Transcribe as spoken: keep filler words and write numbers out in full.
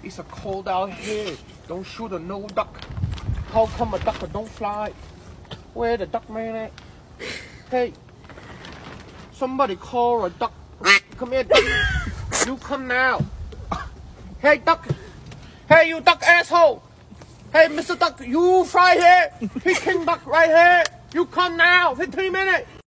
It's a cold out here. Don't shoot a no duck. How come a duck don't fly? Where the duck man at? Hey, somebody call a duck. Come here, duck. You come now. Hey, duck. Hey, you duck asshole. Hey, Mister Duck, you fly here. He King Duck right here. You come now. fifteen minutes.